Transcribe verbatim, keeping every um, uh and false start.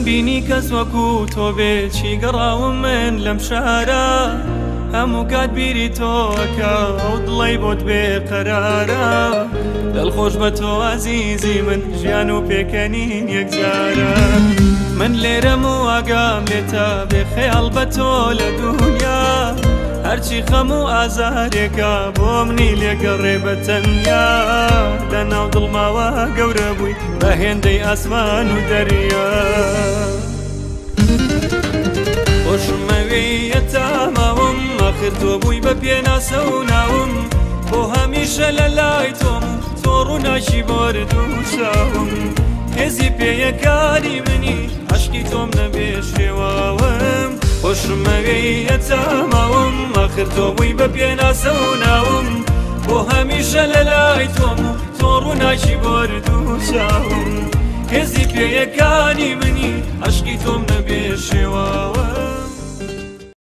نەمبینی کەس وەکو تۆ بێ چی گەڕاوم من لەم شارە هەموو کات بیری تۆکە ئەو دڵی بۆت بێ قەرارە دڵخۆش بە تۆ ئازیزی من ژیان و پێکەنین یەکجارە من لێرەم و ئاگام لێتە بێ خەیاڵ بە تۆ لە دونیا هەرچی خەم و ئازارێکە بۆ منی لێگەڕێ بە تەنیا لەناو دڵماوە گەورە بووی بە هێندەی ئاسمان و دەریا خۆشمەوێیە تاماوم ئاخر تۆ بووی بە پێناسە و ناوم بۆ هەمیشە لە لای تۆم تۆ ڕووناکی بۆرد و شاوم هێزی پێیەکانی منی عەشقی تۆم نەبێ شێواوم خۆشمەوێیە تاماوم ئاخر تۆ بووی بە پێناسە و ناوم بۆ هەمیشە لە لای تۆم تۆ ڕووناکی بۆرد و شاوم هێزی پێیەکانی منی عەشقی تۆم نەبێ شێواوم